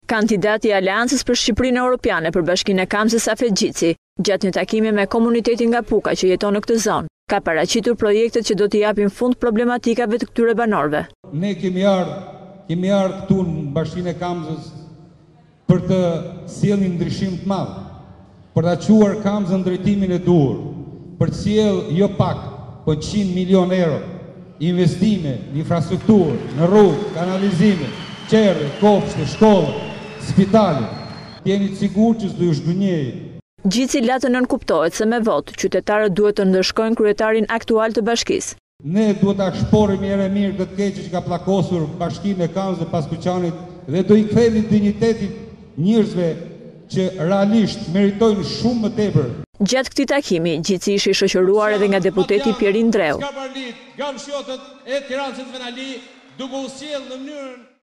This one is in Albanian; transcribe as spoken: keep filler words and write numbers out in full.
Kandidati i Aleancës për Shqipërinë Europiane për Bashkinë e Kamzës Safet Gjici, gjatë një takimi me komunitetin nga Puka që jeton në këtë zonë, ka paraqitur projektet që do t'i japin fund problematikave të këtyre banorëve. Ne kemi ardhur, kemi ardhur këtu në Bashkinë e Kamzës për të sjellë një ndryshim të madh, për ta çuar Kamzën në drejtimin e duhur, për të sjellë jo pak, po qind milion euro investime në infrastrukturë, në rrugë, kanalizime, qerre, kopshte, shkollë, spitale. Jeni të sigurt që s'do ju zhdunjej. Gjici la të nënkuptohet se me votë, qytetarët duhet të ndëshkojnë kryetarin aktual të bashkisë. Ne duhet ta shporim mirë e mirë këtë keqe që ka pllakosur Bashkinë e Kamzës pas Kuçanit dhe do i kthejmë dinjitetin njerëzve që realisht meritojnë shumë më tepër. Gjatë këtij takimi, Gjici ishi shoqëruar edhe nga deputeti Pierin Dreu.